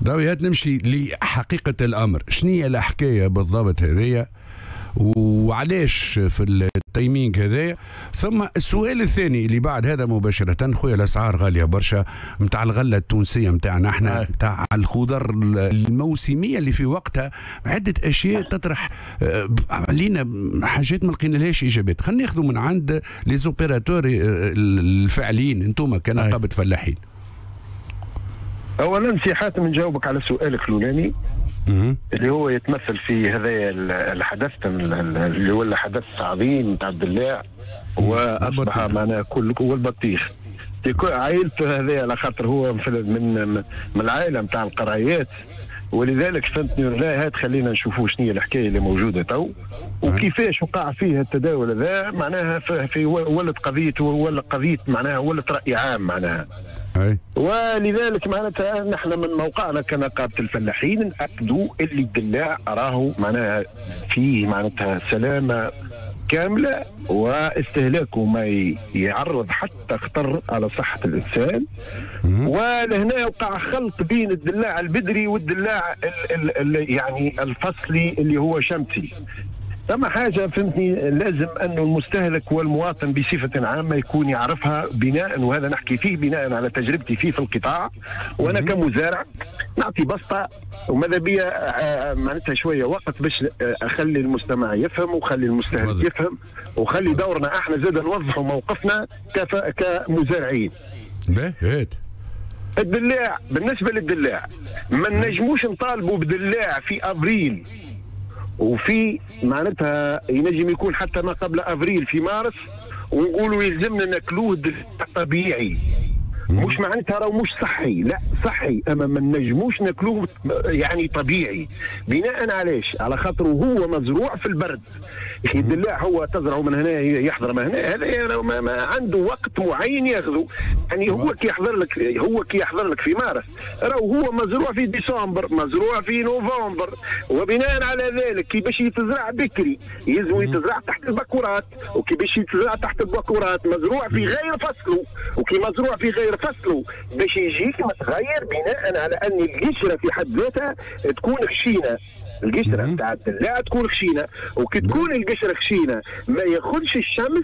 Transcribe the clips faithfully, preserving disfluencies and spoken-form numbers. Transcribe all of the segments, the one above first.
ضروري نمشي لحقيقة الأمر، شنو هي الحكاية بالضبط هذيا وعلاش في التايمينغ هذايا؟ ثم السؤال الثاني اللي بعد هذا مباشرة، خويا الأسعار غالية برشا نتاع الغلة التونسية نتاعنا احنا، نتاع الخضر الموسمية اللي في وقتها، عدة أشياء تطرح علينا حاجات ما لقينالهاش إجابات. خلينا ناخذوا من عند لي زوبيراتور الفاعلين انتم كنقابة فلاحين. اولا سي حاتم نجاوبك على سؤالك الاولاني اللي هو يتمثل في هذا الحدث اللي هو الحدث عظيم نتاع الدلاع واصبح معناها كل والبطيخ. عائلة هذا على خاطر هو من من العائله نتاع القرايات، ولذلك فهمتني لا هات خلينا نشوفوا شنو هي الحكايه اللي موجوده تو وكيفاش وقع فيها التداول هذا معناها في ولد قضيه ولا قضيه معناها ولد راي عام معناها. أي. ولذلك معناتها نحن من موقعنا كنقابه الفلاحين ناكدوا اللي الدلاع راهو معناها فيه معناتها سلامه كامله واستهلاكه ما يعرض حتى خطر على صحه الانسان. ولهنا وقع خلط بين الدلاع البدري والدلاع ال ال ال يعني الفصلي اللي هو شمسي. ثم حاجة فهمتني لازم أنه المستهلك والمواطن بصفة عامة يكون يعرفها بناء، وهذا نحكي فيه بناء على تجربتي فيه في القطاع، وأنا كمزارع نعطي بسطة وماذا بيا معناتها شوية وقت باش أخلي المستمع يفهم وخلي المستهلك يفهم وخلي دورنا احنا زاد نوضحوا موقفنا كمزارعين. هات الدلاع بالنسبة للدلاع ما نجموش نطالبوا بدلاع في أبريل وفي معناتها ينجم يكون حتى ما قبل افريل في مارس ونقولوا يلزمنا ناكلوه طبيعي. مش معناتها راهو مش صحي، لا صحي اما ما نجموش ناكلوه يعني طبيعي. بناء علاش؟ على خاطر هو مزروع في البرد. يا الدلاع هو تزرعه من هنا يحضر من هنا، هذا ما, ما عنده وقت معين ياخذه. يعني هو كي يحضر لك هو كي يحضر لك في مارس راهو هو مزروع في ديسمبر، مزروع في نوفمبر، وبناء على ذلك كي باش يتزرع بكري يلزم يتزرع تحت البكورات، وكي باش يتزرع تحت البكورات مزروع في غير فصله، وكي مزروع في غير فصله باش يجيك متغير بناء على ان القشره في حد ذاتها تكون خشينه. القشره نتاع الدلاع تكون خشينه، وكي تكون القشره خشينه ما ياخذش الشمس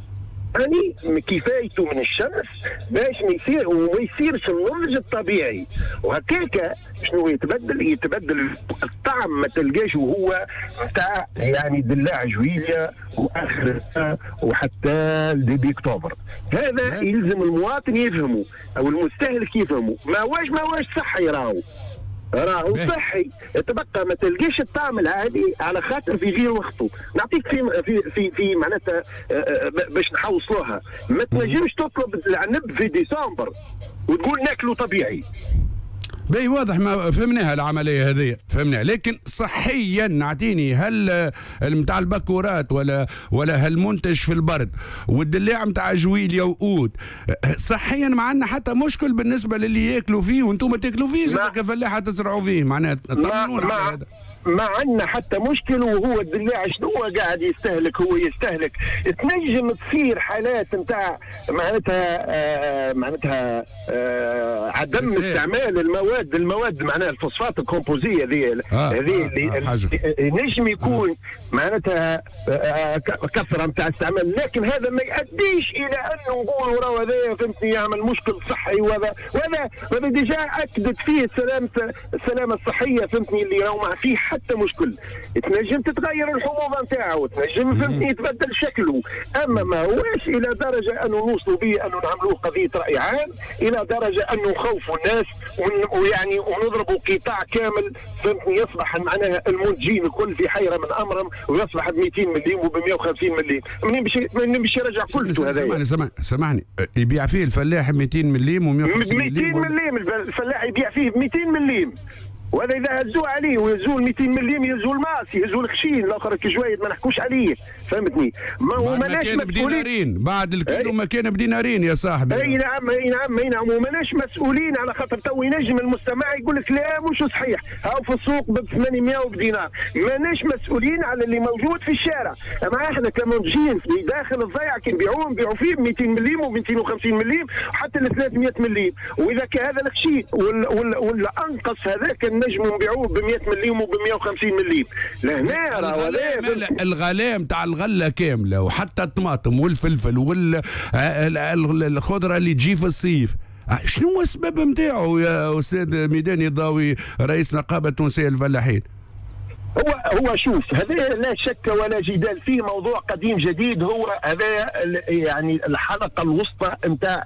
يعني كفايته من الشمس باش ما يصير وما يصيرش النضج الطبيعي. وهكاك شنو يتبدل؟ يتبدل الطعم ما تلقاش وهو نتاع يعني دلاع جويليا واخر وحتى ديبي اكتوبر. هذا يلزم المواطن يفهمه او المستهلك يفهمه. ما واش ما واش صحي راهو راهو صحي، تبقى ما تلقيش الطعم العادي على خاطر في غير وقته. نعطيك في في في, في معناتها باش نحوصلوها، ما تنجمش تطلب العنب في ديسمبر وتقول ناكله طبيعي. باهي واضح، ما فهمناها العمليه هذه فهمناها، لكن صحيا نعطيني هل نتاع البكورات ولا ولا هالمنتج في البرد والدلاع نتاع جويليا وقود صحيا ما عندنا حتى مشكل بالنسبه للي ياكلوا فيه وانتم تاكلوا فيه زي كفلاحه تزرعوا فيه معناها طمنونا على هذا. ما عندنا حتى مشكل. وهو الدلاع شنو هو قاعد يستهلك؟ هو يستهلك تنجم تصير حالات نتاع معناتها آه معناتها آه عدم استعمال المواد المواد معناها الفوسفات الكومبوزيه هذه هذه اللي نجم يكون معناتها آه كثره نتاع استعمال، لكن هذا ما يؤديش الى انه نقولوا راهو هذا فهمتني يعمل مشكل صحي. وهذا وهذا وهذا ديجا اكدت فيه السلامه السلامه الصحيه فهمتني اللي راهو ما فيه حتى مشكل. تنجم تتغير الحموضه نتاعو، تنجم فهمتني يتبدل شكله، اما ما هوش الى درجه انه نوصلوا به انه نعملوه قضيه راي عام، الى درجه انه نخوفوا الناس ويعني ونضربوا قطاع كامل فهمتني يصبح معناها المنتجين الكل في حيره من امرهم ويصبح ب مئتين مليم وب مئة وخمسين مليم. منين باش منين باش يرجع كلته هذا؟ سامحني سامحني سامحني يبيع فيه الفلاح مئتين مليم و150 مليم. مئتين مليم الفلاح يبيع فيه ب مئتين مليم. وهذا اذا هزوه عليه ويهزوه مئتين مليم يهزوه الماس يهزوه الخشين الاخر كجوايد ما نحكوش عليه فهمتني. ما هو ماناش بدينارين بعد الكيلو ما كان بدينارين يا صاحبي. اي نعم اي نعم اي نعم وماناش مسؤولين على خاطر تو ينجم المستمع يقول لك لا مش صحيح هاو في السوق ب ثمانمائة وبدينار. ماناش مسؤولين على اللي موجود في الشارع. اما احنا كمنتجين في داخل الضيعه كي نبيعوه نبيعوا فيه ب مئتين مليم و مئتين وخمسين مليم وحتى ل ثلاثمائة مليم. واذا كان هذا الخشين ولا ولا, ولا انقص هذاك نجموا نبيعوه ب مئة مليم و ب مئة وخمسين مليم. لهنا الغلاء الغلاء نتاع الغله كامله وحتى الطماطم والفلفل والخضره اللي تجي في الصيف. شنو السبب نتاعو يا استاذ ميداني الضاوي رئيس نقابه تونسيه للفلاحين؟ هو هو شوف هذا لا شك ولا جدال فيه موضوع قديم جديد. هو هذا يعني الحلقه الوسطى نتاع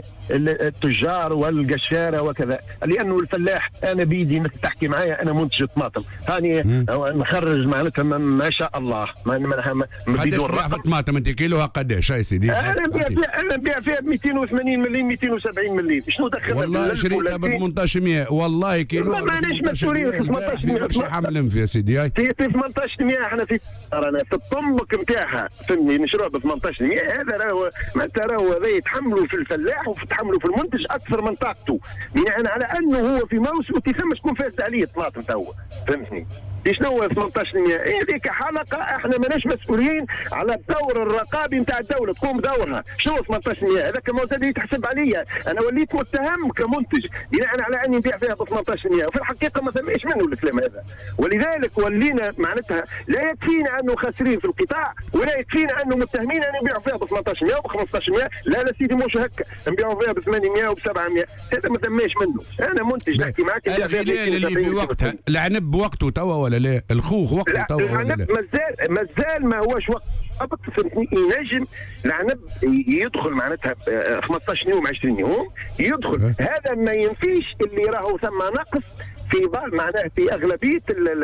التجار والقشاره وكذا. لانه الفلاح انا بيدي مثل تحكي معايا انا منتج طماطم هاني نخرج معناتها ما شاء الله ما قداش تبيع في الطماطم انت كيلوها قداش يا سيدي؟ انا نبيع فيها انا نبيع فيها ب مئتين وثمانين مليم مئتين وسبعين مليم. شنو دخلنا والله شريتها ب ثمنطاش مئة والله كيلوها ماناش مسؤولين في ثمنطاش مئة حمل يا سيدي. في في ثمنطاش مئة احنا في رانا في الطنبك نتاعها فهمني نشروها ب ثمنطاش مئة. هذا راهو معناتها راهو هذا يتحملوا في الفلاح ويتحملوا في المنتج اكثر من طاقته بناء على انه هو في موسم وتفهمش تكون فاسد عليه الطماطم توا فهمتني. شنو ثمنطاش مئة؟ هذيك حلقه احنا ماناش مسؤولين على الدور الرقابي نتاع الدوله تقوم بدورها. شنو ثمنطاش مئة؟ هذاك موزد يتحسب عليا انا وليت متهم كمنتج بناء على اني نبيع فيها ب ثمنطاش مئة وفي الحقيقه ما ثماش منه الكلام هذا. ولذلك ولينا معناتها لا يكفينا انه خاسرين في القطاع ولا يكفينا انه متهمين ان نبيعوا فيها ب ثمنطاش مئة وب خمسطاش مئة. لا لا سيدي مش هكا نبيعوا فيها ب ثمانمائة وب سبعمائة. هذا ما ثماش منه. انا منتج نحكي معك الغلال اللي في وقتها العنب بوقته توا ولا لا؟ الخوخ وقته توا ولا لا؟ مازال مازال ما هوش وقت بالضبط فهمتني. ينجم العنب يدخل معناتها خمسطاش يوم عشرين يوم يدخل. أه. هذا ما ينفيش اللي راهو ثم نقص في بعض معناه في اغلبيه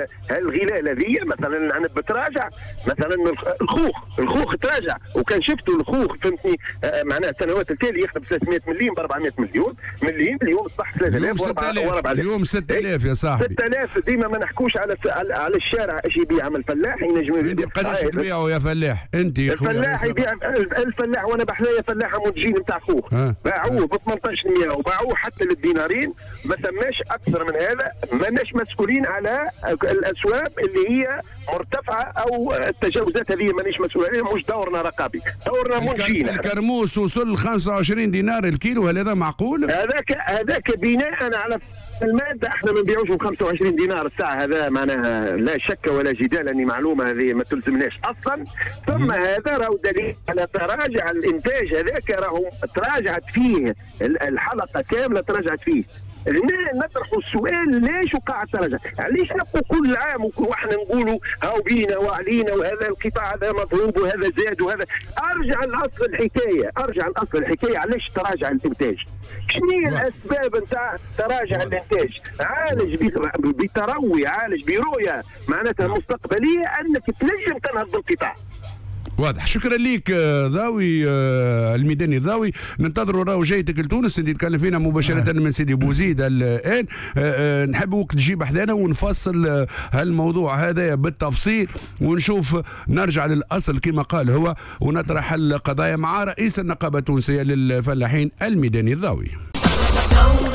الغلال هذه. مثلا العنب بتراجع مثلا الخوخ الخوخ تراجع وكان شفتوا الخوخ فهمتني آه معناه السنوات التاليه يخدم ثلاثمائة مليم ب أربعمائة مليون مليم. اليوم اصبح ثلاثة آلاف و4000 اليوم ستة آلاف يا صاحبي. ستة آلاف ديما ما نحكوش على على الشارع ايش يبيع من الفلاح ينجم يبيع. قداش تبيعوا يا فلاح انت؟ الفلاح يبيع الفلاح وانا بحذايا فلاحه منتجين نتاع خوخ باعوه ب ثمنطاش مئة وباعوه حتى للدينارين. ما ثماش اكثر من هذا. ماناش مسؤولين على الاسواق اللي هي مرتفعه او التجاوزات هذه مانيش مسؤول عليها. مش دورنا رقابي دورنا منتجين. الكرموس وصل خمسة وعشرين دينار الكيلو هل هذا معقول؟ هذاك هذاك بناء على الماده احنا ما نبيعوش ب خمسة وعشرين دينار الساعه. هذا معناها لا شك ولا جدال اني معلومه هذه ما تلزمناش اصلا. ثم هذا راهو دليل على تراجع الانتاج. هذاك راهو تراجعت فيه الحلقه كامله تراجعت فيه. نطرحوا السؤال ليش وقع التراجع؟ علاش نبقوا كل عام واحنا نقولوا هاو بينا وعلينا وهذا القطاع هذا مضروب وهذا زاد وهذا. ارجع لاصل الحكايه ارجع لاصل الحكايه علاش تراجع الانتاج؟ شنو هي الاسباب نتاع تراجع الانتاج؟ عالج بتروي عالج برؤيه معناتها مستقبليه انك تنجم تنهض بالقطاع. واضح. شكرا ليك ضاوي الميداني ضاوي. ننتظروا راهو جايتك لتونس انت تتكلم فينا مباشره من سيدي بوزيد الان. نحبوك تجيب حدانا ونفصل هالموضوع هذا بالتفصيل ونشوف نرجع للاصل كما قال هو ونطرح القضايا مع رئيس النقابه التونسيه للفلاحين الميداني الضاوي.